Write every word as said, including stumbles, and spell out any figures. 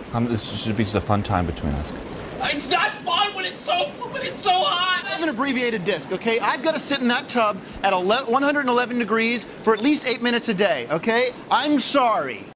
Um, this should be just a fun time between us. It's not fun when it's so when it's so hot. I have an abbreviated disc, okay? I've got to sit in that tub at one hundred eleven degrees for at least eight minutes a day, okay? I'm sorry.